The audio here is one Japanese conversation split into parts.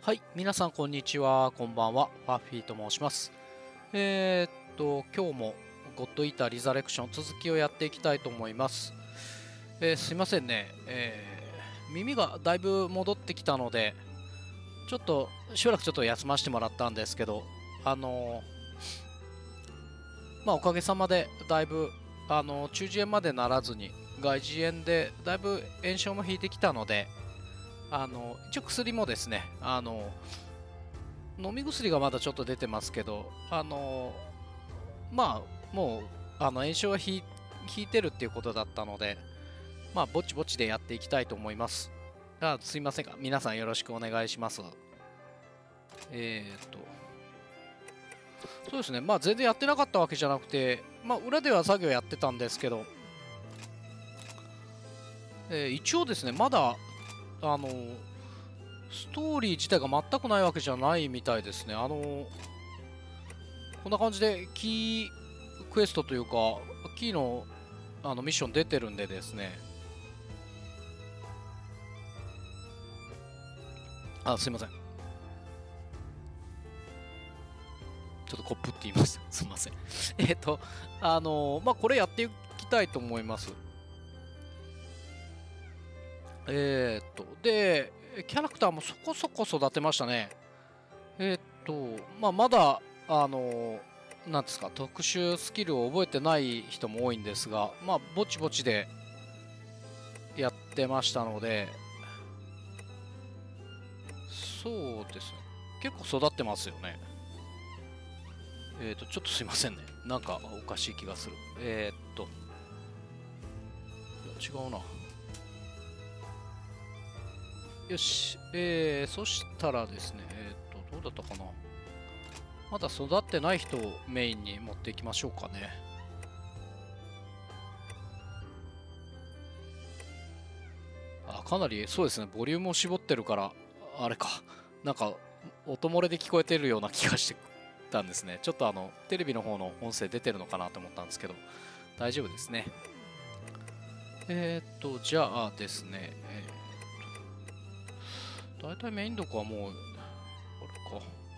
はい、皆さんこんにちは、こんばんは、ファッフィーと申します。今日もゴッドイーターリザレクション続きをやっていきたいと思います。すいませんね、耳がだいぶ戻ってきたので、ちょっとしばらくちょっと休ませてもらったんですけど、おかげさまでだいぶ中耳炎までならずに外耳炎でだいぶ炎症も引いてきたので、一応薬もですね、飲み薬がまだちょっと出てますけど、もう炎症は引いてるっていうことだったので、ぼちぼちでやっていきたいと思います。すいませんが、皆さんよろしくお願いします。そうですね、全然やってなかったわけじゃなくて、裏では作業やってたんですけど、一応ですね、まだストーリー自体が全くないわけじゃないみたいですね。こんな感じでキークエストというか、キーのミッション出てるんでですね。すいません。ちょっとコップって言いました。すいません。これやっていきたいと思います。で、キャラクターもそこそこ育てましたね。まだ、なんですか、特殊スキルを覚えてない人も多いんですが、ぼちぼちでやってましたので、そうですね。結構育ってますよね。ちょっとすいませんね。なんかおかしい気がする。いや、違うな。よし、そしたらですね、どうだったかな。まだ育ってない人をメインに持っていきましょうかね。かなりそうですね、ボリュームを絞ってるから、あれか、なんか、音漏れで聞こえてるような気がしてたんですね。ちょっとテレビの方の音声出てるのかなと思ったんですけど、大丈夫ですね。じゃあですね、大体メインどこはもう、あれか。こ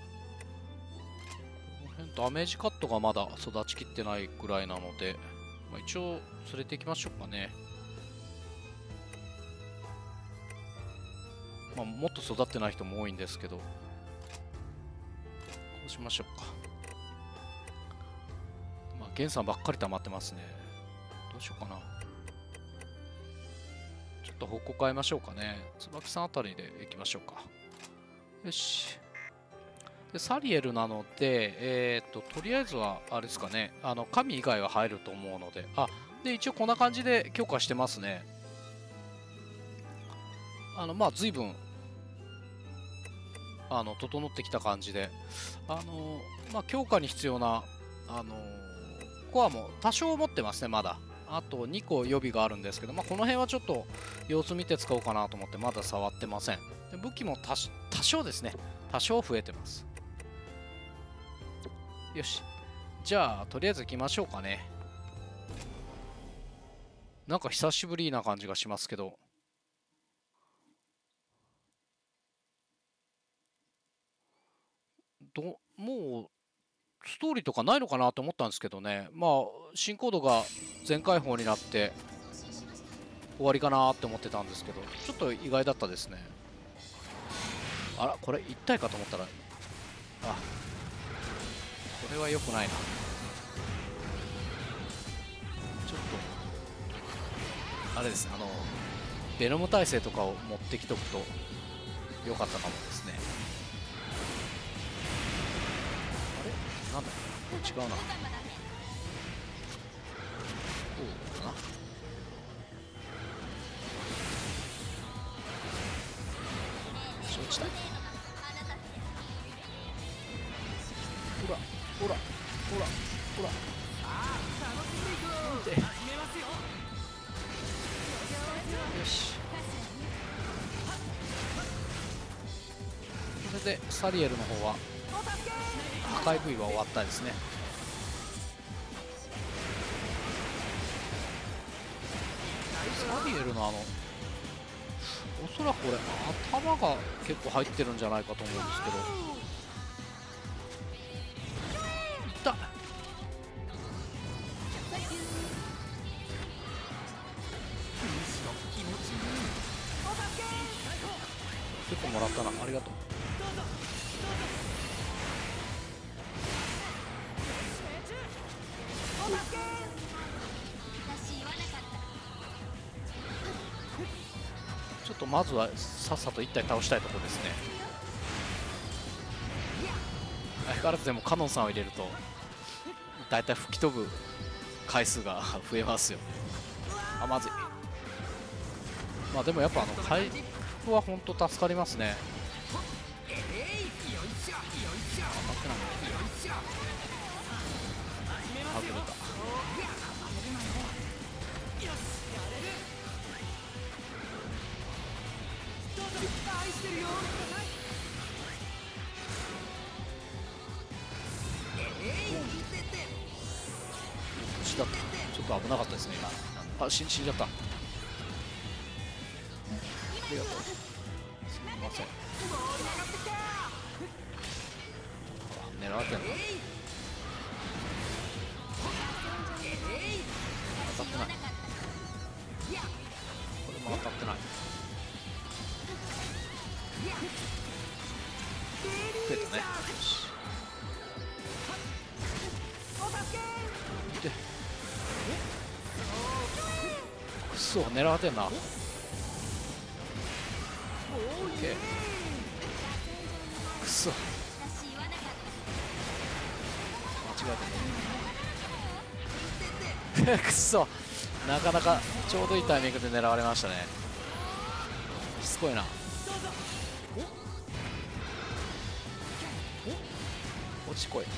の辺ダメージカットがまだ育ちきってないぐらいなので、一応連れていきましょうかね。もっと育ってない人も多いんですけど、こうしましょうか。ゲンさんばっかり溜まってますね。どうしようかな。ちょっと方向変えましょうかね。椿さんあたりで行きましょうか。よし。でサリエルなので、とりあえずは、あれですかね、神以外は入ると思うので、で、一応こんな感じで強化してますね。随分、整ってきた感じで、強化に必要な、コアも多少持ってますね、まだ。あと2個予備があるんですけど、この辺はちょっと様子見て使おうかなと思ってまだ触ってません。で武器も多少ですね、多少増えてます。よし。じゃあ、とりあえず行きましょうかね。なんか久しぶりな感じがしますけど。もう、ストーリーとかないのかなと思ったんですけどね。新コードが全開放になって終わりかなって思ってたんですけど、ちょっと意外だったですね。あら、これ1体かと思ったら、これは良くないな。ちょっと、あれですね、ベノム耐性とかを持ってきとくと良かったかもですね。あれなんだこれ違うな。こうかな。承知だ。ほらほらほらほら。でよし。これでサリエルの方は破壊部位は終わったですね。サリエルのおそらくこれ頭が結構入ってるんじゃないかと思うんですけど。いった。結構もらったな、ありがとう。ちょっとまずはさっさと1体倒したいところですね。相変わらずでもカノンさんを入れるとだいたい吹き飛ぶ回数が増えますよ。あ、まずい。まあでもやっぱ回復は本当助かりますね。当たってない。外れた。死だった。ちょっと危なかったですね今。あ、死んじゃった。ありがとう。すみません。狙われてんの。当たってない。これも当たってない。増えたね。よし。でくそ狙われてんな。オッケー。くそ間違えてくそ、なかなかちょうどいいタイミングで狙われましたね。しつこいな。落ちこい。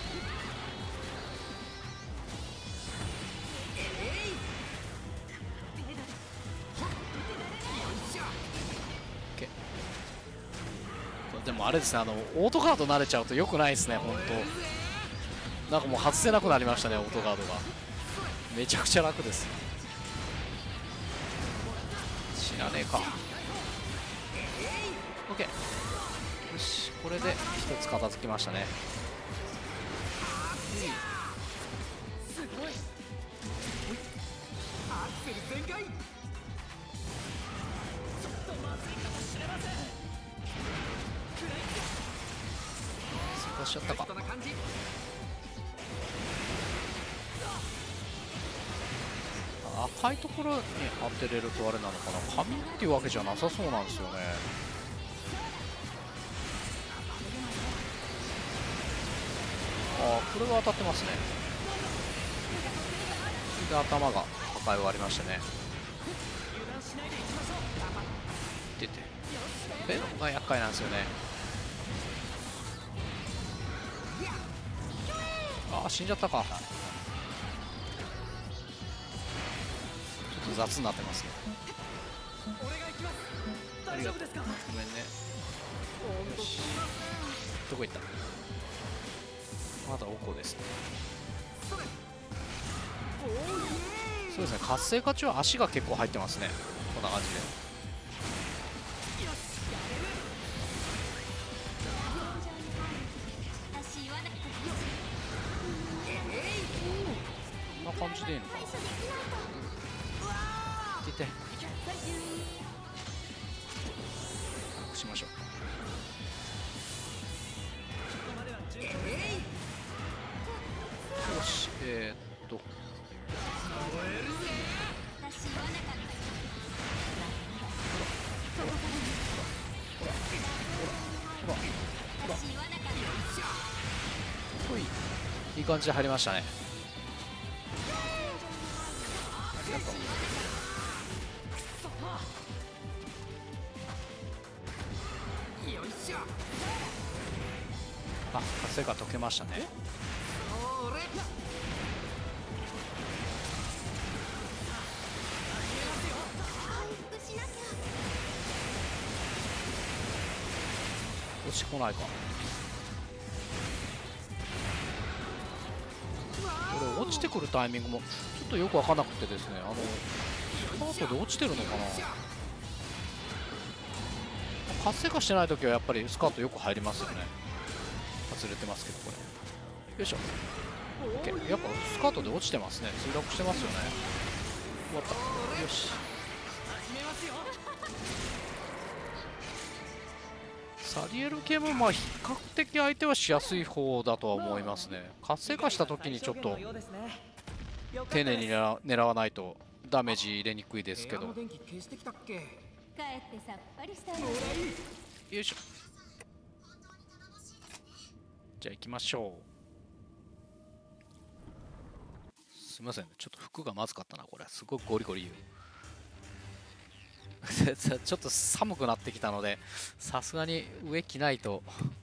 でもあれですね、オートガード慣れちゃうとよくないですね、本当。なんかもう外せなくなりましたね、オートガードが。めちゃくちゃ楽です。死なねえか。 OK。 よし、これで一つ片付きましたね。追加しちゃったか。赤いところに当てれるとあれなのかな。紙っていうわけじゃなさそうなんですよね。ああ、これは当たってますね。で頭が破壊終わりましたね。出てベノンが厄介なんですよね。ああ、死んじゃったか。ちょっと雑になってますね。ありがとう。ごめんね。よし、どこ行った。まだおこですね。そうですね、活性化中は足が結構入ってますね。こんな感じで。こんな感じでいいのかな。いてしましょう。よし、いい感じで入りましたね。ありがとう。あ、活性化解けましたね。落ちこないか。これ落ちてくるタイミングもちょっとよく分からなくてですね、スタートで落ちてるのかな。 活性化してない時はやっぱりスカートよく入りますよね。外れてますけどこれ。よいしょ。OK。やっぱスカートで落ちてますね。墜落してますよね。終わった。よし。サリエル系もまあ比較的相手はしやすい方だとは思いますね。活性化した時にちょっと丁寧に狙わないとダメージ入れにくいですけど。よいしょ。じゃあ行きましょう。すみませんね、ちょっと服がまずかったな。これすごくゴリゴリ言う。ちょっと寒くなってきたのでさすがに上着ないと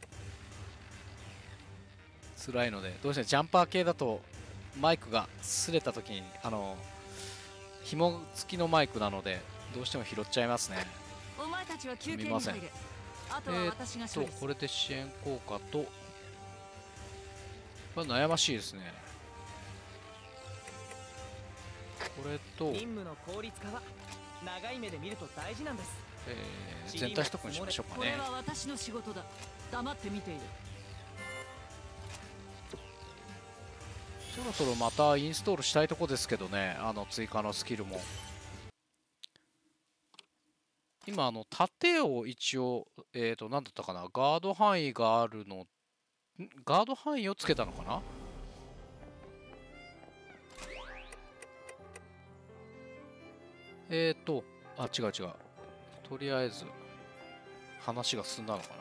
辛いので、どうしてもジャンパー系だとマイクが擦れた時に紐付きのマイクなのでどうしても拾っちゃいますね。すみません。これで支援効果とこれ悩ましいですね。これと任務の効率化は長い目で見ると大事なんです。全体取得にしましょうかね。これは私の仕事だ。黙って見ている。そろそろまたインストールしたいとこですけどね、追加のスキルも。今盾を一応何だったかな、ガード範囲があるの、ガード範囲をつけたのかな。あ、違う違う。とりあえず話が進んだのか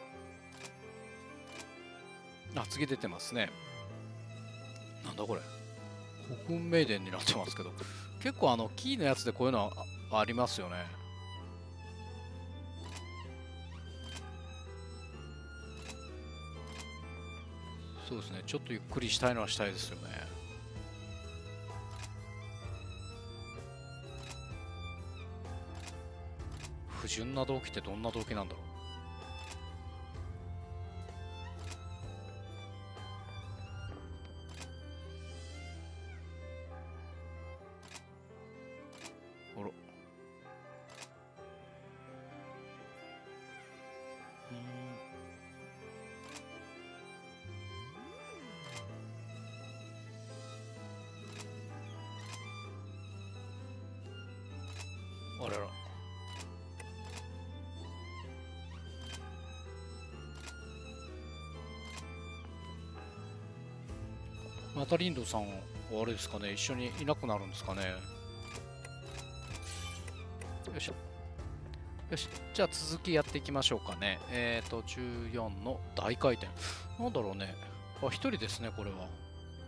な。あ、次出てますね。なんだこれ、国運名伝になってますけど、結構キーのやつでこういうのはありますよね。そうですね、ちょっとゆっくりしたいのはしたいですよね。不純な動機ってどんな動機なんだろう。あら、あらら。またリンドさんはあれですかね、一緒にいなくなるんですかね。よいしょ。よし、じゃあ続きやっていきましょうかね。14の大回転。なんだろうね。あ、一人ですね、これは。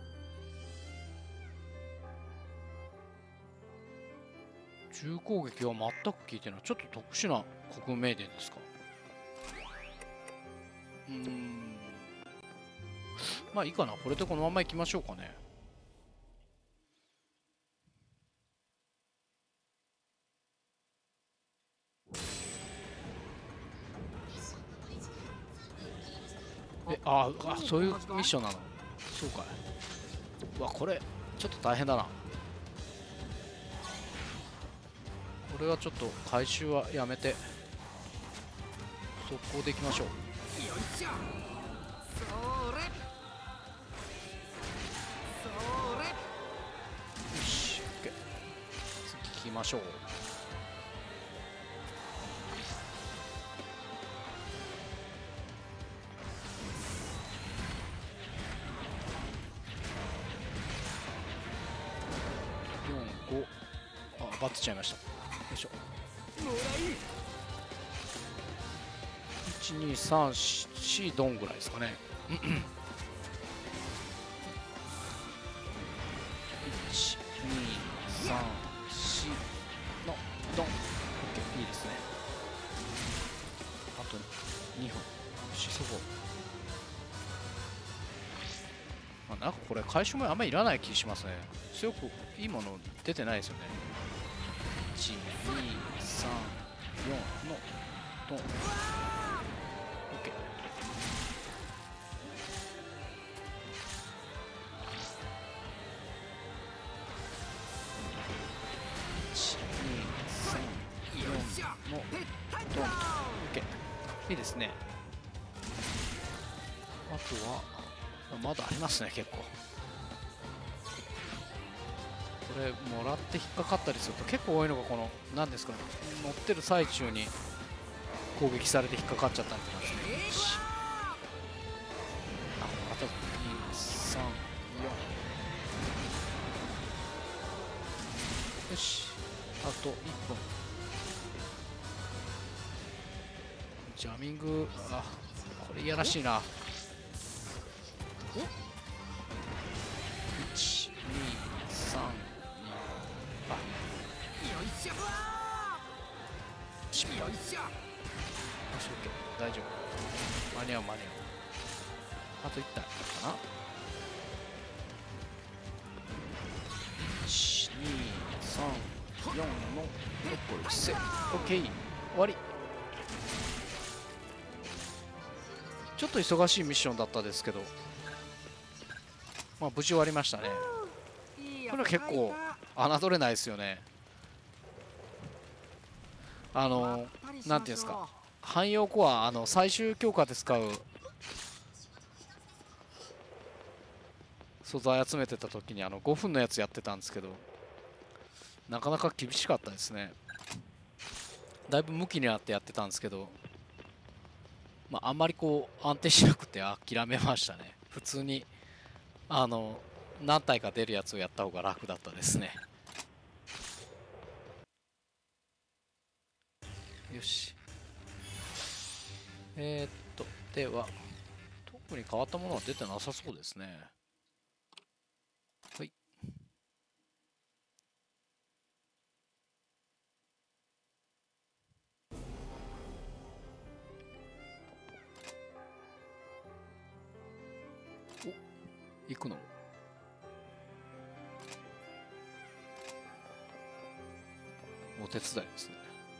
重攻撃は全く効いてない。ちょっと特殊な国名伝ですか。まあいいかな。これでこのままいきましょうかね。そういうミッションなの。そうかい。うわ、これちょっと大変だな。これはちょっと回収はやめて速攻でいきましょう。よし、OK。次行きましょう。4、5。あ、バッてちゃいました。よいしょ。1、2、3、4ドンぐらいですかね。1、2、3、4のドン。OK、いいですね。あと2分。よし、そこ。まあ、なんかこれ回収もあんまりいらない気しますね。強くいいもの出てないですよね。1、2、3、4のドン。OK。1、2、3、4のドン。OK。 いいですね。あとはまだありますね、結構。これもらって引っかかったりすると結構多いのが、この何ですかね、乗ってる最中に攻撃されて引っかかっちゃったりとかですね。あと2、3、4。よし、あと1分。ジャミング、あ、これいやらしいな。1、2、3、2。あ、失敗。よし、OK、大丈夫。間に合う、間に合う。あと1体かな。1、2、3、4の6個1セ。OK、終わり。ちょっと忙しいミッションだったですけど、まあ無事終わりましたね。これは結構侮れないですよね。なんていうんですか、汎用コア、最終強化で使う素材集めてた時に5分のやつやってたんですけど、なかなか厳しかったですね。だいぶ向きになってやってたんですけど、まあ、あんまりこう安定しなくて諦めましたね。普通に何体か出るやつをやった方が楽だったですね。よし。では特に変わったものは出てなさそうですね。はい。お、行くのお手伝いですね。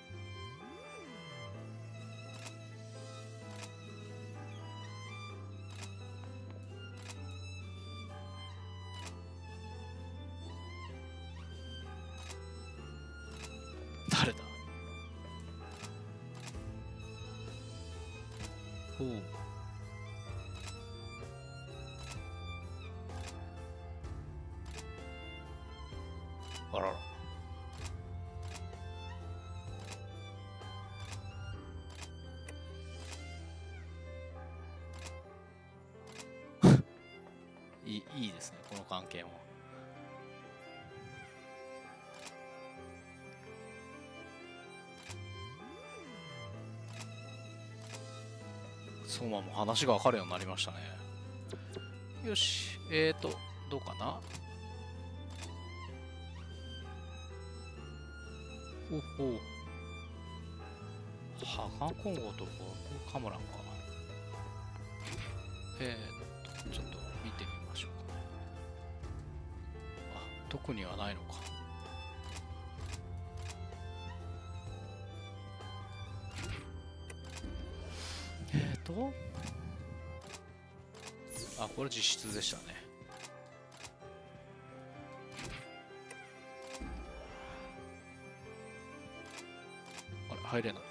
誰だ。ほう。あらら。いいですね、この関係も。そうまも話が分かるようになりましたね。よし、どうかな。ほうほう。ハガコンゴとカムランか。ちょっと見てみましょうか。あ、特にはないのか。あ、これ実質でしたね。あれ、入れない。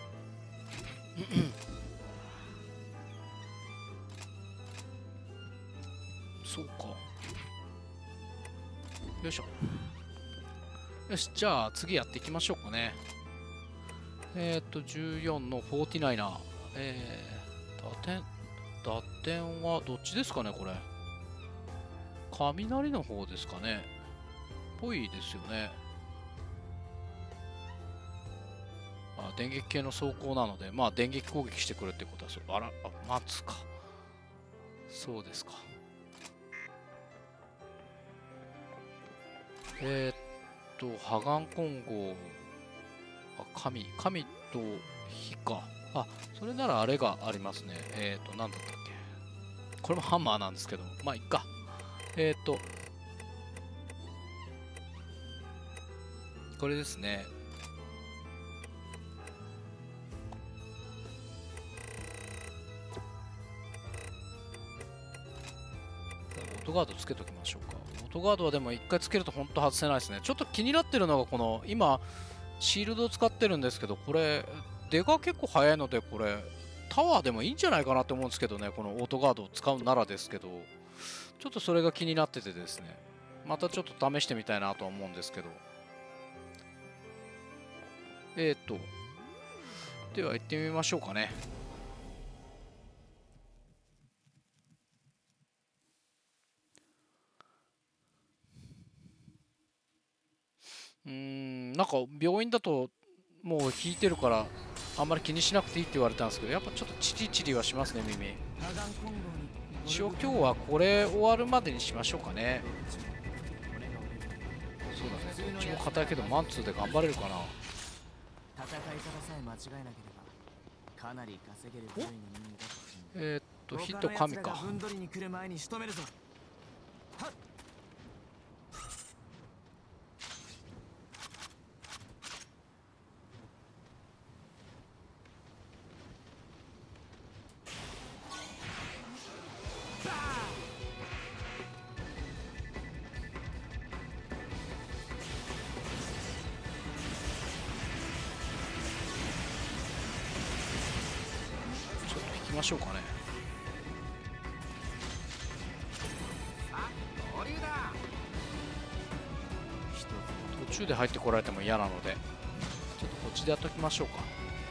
そうか。よいしょ。よし、じゃあ次やっていきましょうかね。14の49。打点はどっちですかね、これ。雷の方ですかね。ぽいですよね。あ、電撃系の装甲なので、まあ電撃攻撃してくるってことはそう。あら、待つか。そうですか。ハガン混合。神と火か。あ、それならあれがありますね。なんだったっけ。これもハンマーなんですけど、まあいっか。これですね。オートガードつけときましょうか。オートガードはでも一回つけると本当外せないですね。ちょっと気になってるのがこの今シールドを使ってるんですけど、これ出が結構早いので、これタワーでもいいんじゃないかなと思うんですけどね、このオートガードを使うならですけど、ちょっとそれが気になっててですね、またちょっと試してみたいなとは思うんですけど。では行ってみましょうかね。なんか病院だともう引いてるからあんまり気にしなくていいって言われたんですけど、やっぱちょっとチリチリはしますね、耳。一応今日はこれ終わるまでにしましょうかね。そうだね、どっちも硬いけどマンツーで頑張れるかな。 戦い方さえ間違えなければかなり稼げる部位の人間だ。 ヒット神か。 ふんどりに来る前に仕留めるぞ。 ちょっと引きましょうかね。途中で入ってこられても嫌なので、ちょっとこっちでやっときましょうか。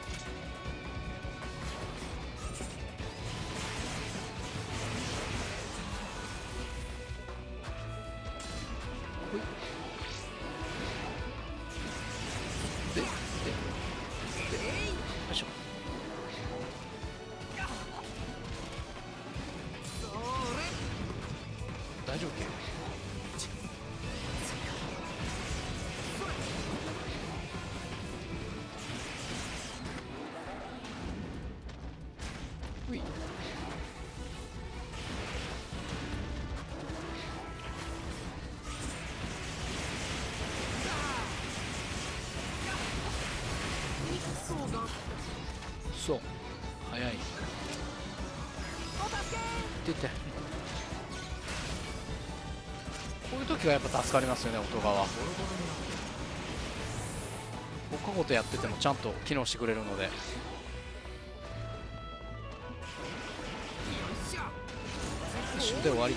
でよいしょ。大丈夫か。ほい。そう早い。出て、こういう時がやっぱ助かりますよね、音側。他ごとやっててもちゃんと機能してくれるので。よし、で終わり。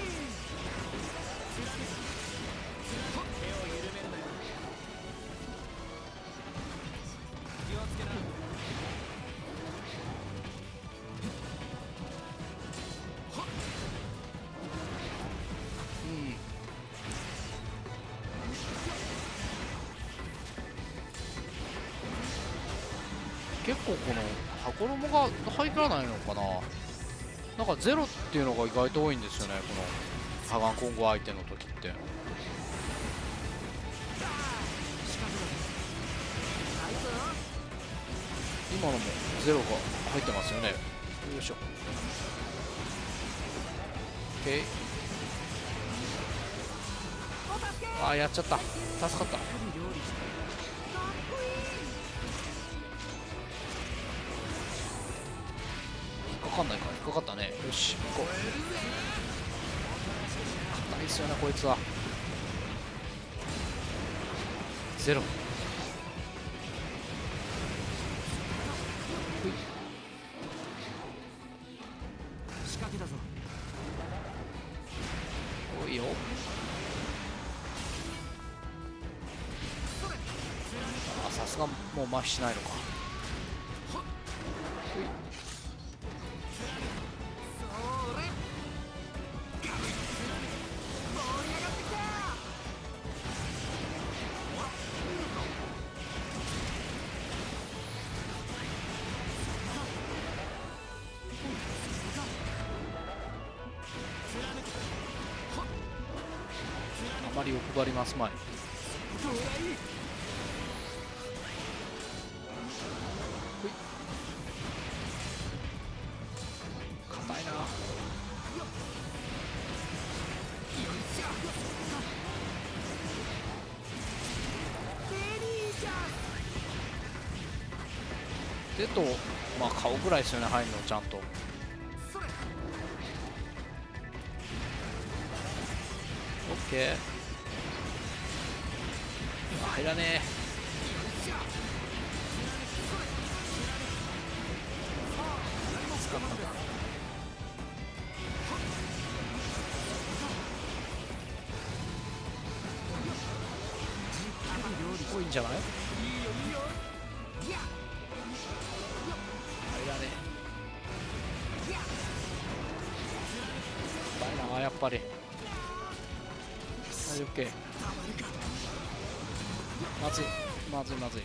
結構この箱ロモが入らないのかな。なんかゼロっていうのが意外と多いんですよね、このハガンコンゴ相手の時って。今のもゼロが入ってますよね。よいしょ。 OK。 あーやっちゃった。助かった。引っかかんないか。引っかかったね。よし行こう。硬いっすよねこいつは。ゼロ。 仕掛けたぞ。 おいよ。あ、さすがもう麻痺しないのか。あまり欲張りますまい。硬いな。手とまあ顔ぐらいですよね入るのちゃんと。オッケー。入らねえ。 んじゃない？入らねえ。バイな、やっぱり。オッケー。まずいまずいまずい。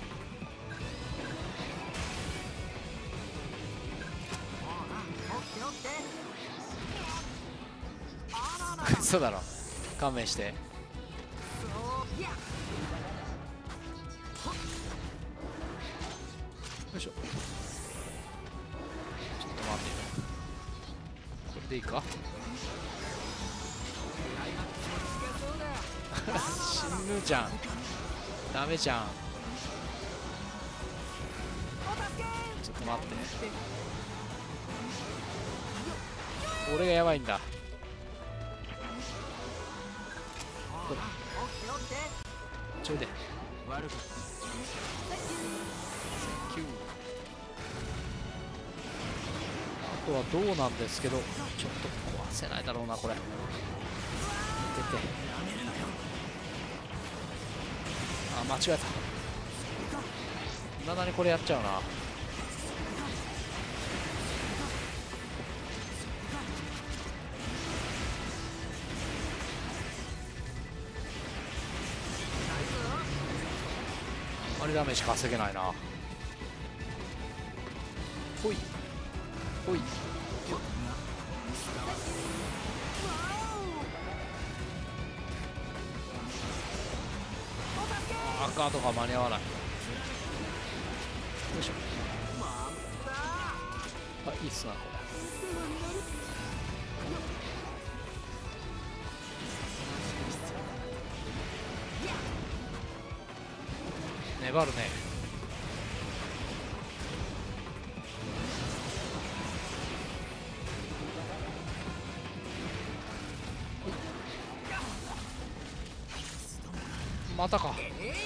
嘘だろ、勘弁して。よいしょ。ちょっと待ってよ、これでいいか。死ぬじゃん、ダメじゃん。ちょっと待って、俺がやばいんだ。ちょいで。あとはどうなんですけど、ちょっと壊せないだろうなこれ。出て。あ、間違えた。未だにこれやっちゃうな。あれダメージ稼げないな。ほいほい。あ、ガードが間に合わない。よいしょ。あ、いいっすなこれ。粘るね。またか。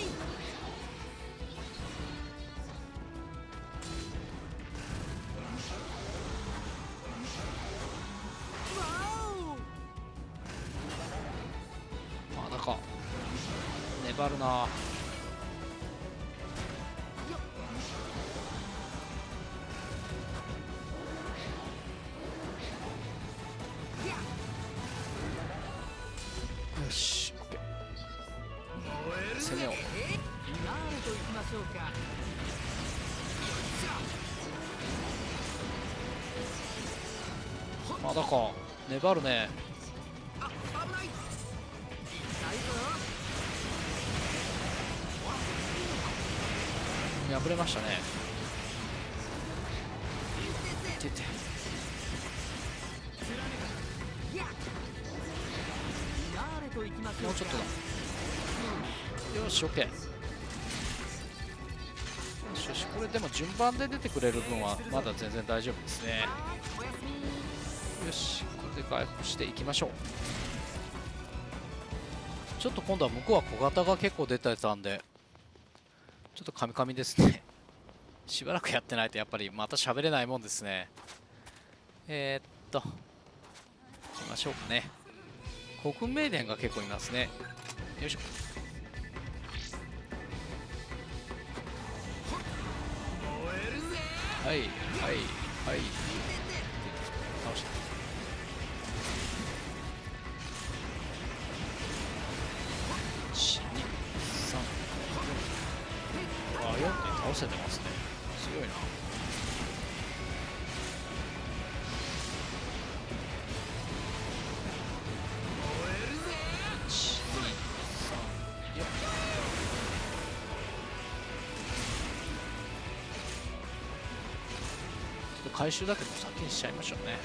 まだか。粘るな。よし、オッケー。攻めよう。まだか。粘るね。破れましたね。出て。もうちょっとだ。よし、オッケー。よしよし、これでも順番で出てくれる分はまだ全然大丈夫ですね。よし、これで回復していきましょう。ちょっと今度は向こうは小型が結構出てたんで、ちょっとカミカミですね。しばらくやってないとやっぱりまた喋れないもんですね。行きましょうかね。国軍名伝が結構いますね。よいしょ。はいはいはい。倒した。1、2、3、4。あ、4点倒せてますね。強いな。回収だけど先にしちゃいましょうね。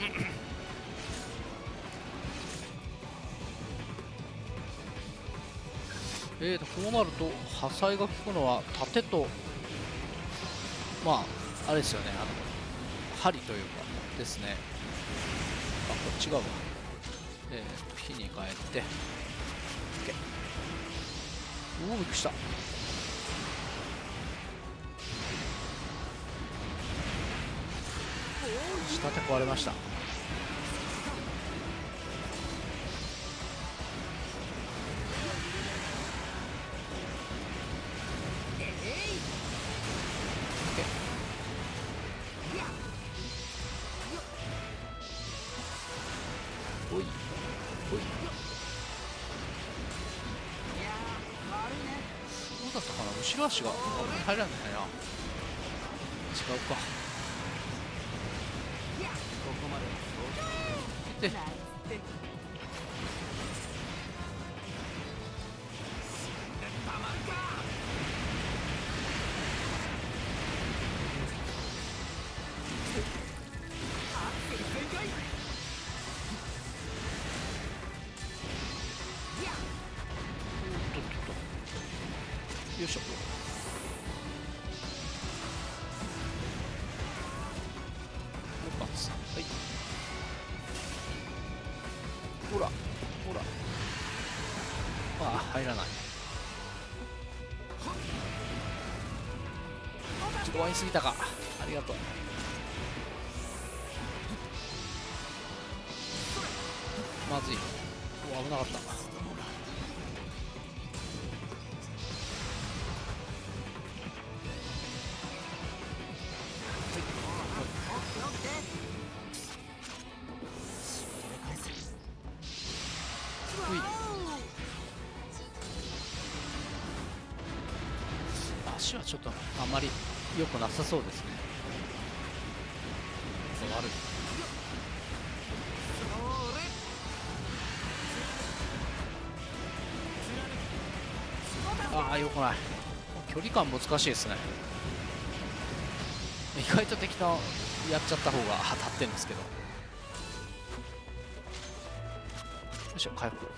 こうなると破砕が効くのは盾と、まああれですよね、針というかですね。あ、こっち側火に変えて OK。 おお、びっくりした。下手壊れました。 後ろ足があんまり入らないな。違うか。でよいしょ。もう一発。はい。ほらほら。ああ、入らない。ちょっとワインすぎたか。ありがとう。まずい。お、危なかった。足はちょっとあんまり良くなさそうですね。悪い。ああ、よくない。距離感難しいですね。意外と適当やっちゃった方が当たってるんですけど。よいしょ、回復。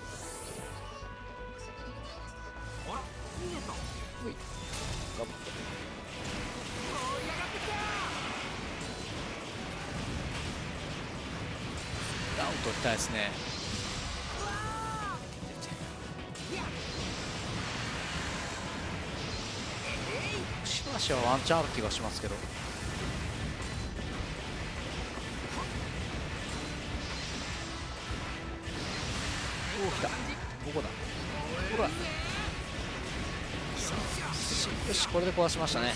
ほい、頑張って。ダウン取りたいですね。後ろ足はワンチャンある気がしますけど。おお、来た。どこだ。ほら。よし、これで壊しましたね。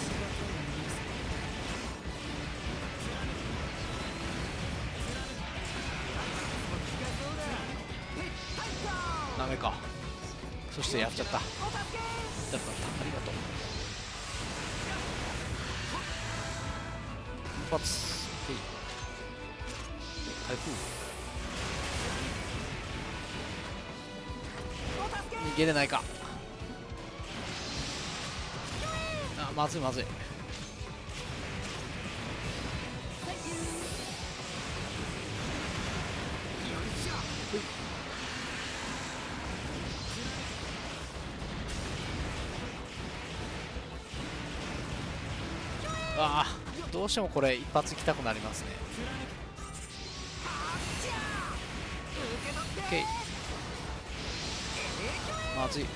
ダメか。そしてやっちゃった。だった。ありがとう。一発。回復。逃げれないか。あ、まずいまずい。ああ、どうしてもこれ一発いきたくなりますね。オッケー。まずい。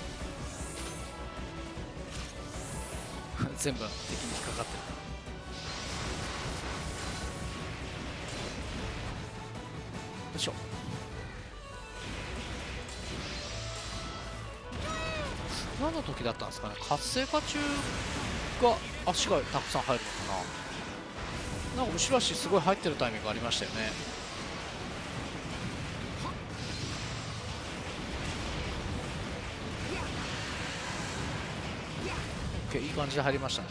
全部敵に引っかかってる。よいしょ。何の時だったんですかね。活性化中が足がたくさん入るのかな。なんか後ろ足すごい入ってるタイミングありましたよね。オッケー、いい感じで入りましたね。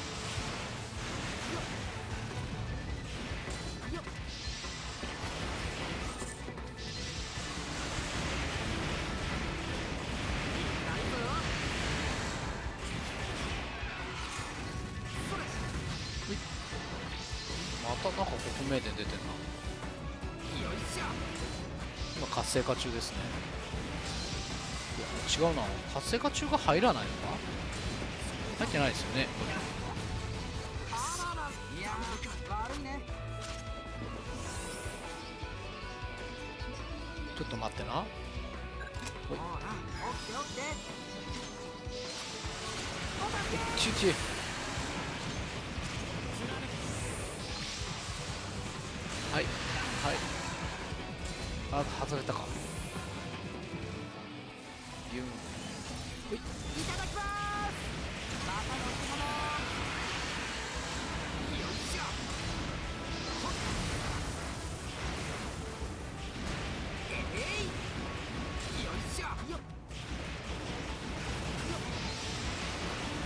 またなんかここ名電出てんな。今活性化中ですね。いや違うな、活性化中が入らないのか。入ってないですよね。ちょっと待ってな。おい、チュチュ。はいはい。あ、外れたか。ギュン。ほい。いただきます。またの置物。よいしょ。よいしょ。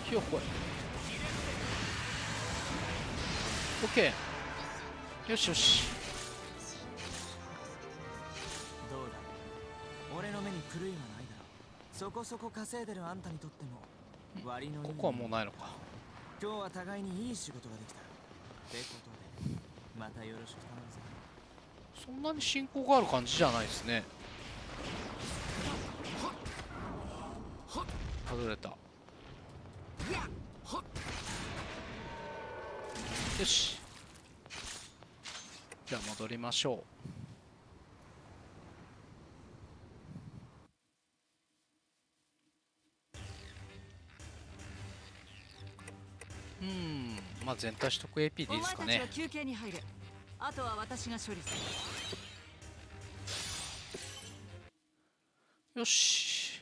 ひよこい。オッケー。よしよし。 どうだ、俺の目に狂いはないだろう。そこそこ稼いでるあんたにとっても割のいい。 ここはもうないのか。 今日は互いにいい仕事ができたってことで、またよろしく頼むぜ。 そんなに進行がある感じじゃないですね。外れた。よし、じゃあ戻りましょう。まあ全体取得 AP でいいですかね。 お前たちは休憩に入る。あとは私が処理する。 よし。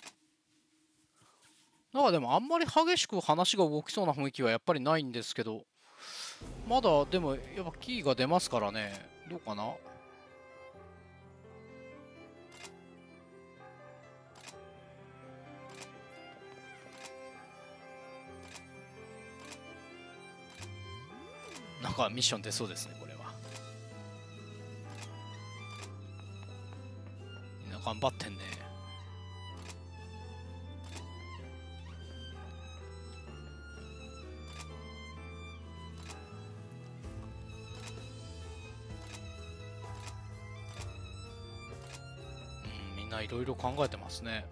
なんかでもあんまり激しく話が動きそうな雰囲気はやっぱりないんですけど、まだでもやっぱキーが出ますからね。どうかな。なんかミッション出そうですね、これは。みんな頑張ってんね。みんないろいろ考えてますね。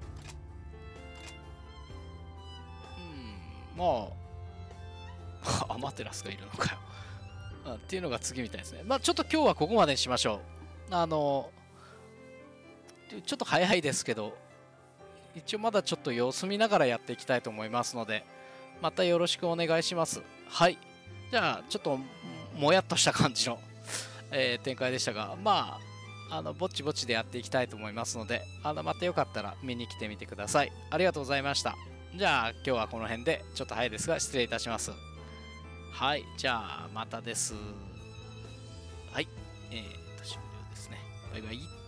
まあアマテラスがいるのかよっていうのが次みたいですね。まあちょっと今日はここまでにしましょう。ちょっと早いですけど、一応まだちょっと様子見ながらやっていきたいと思いますので、またよろしくお願いします。はい。じゃあちょっともやっとした感じの、展開でしたが、まあぼちぼちでやっていきたいと思いますので、またよかったら見に来てみてください。ありがとうございました。じゃあ今日はこの辺でちょっと早いですが失礼いたします。はい、じゃあまたです。はい、終了ですね。バイバイ。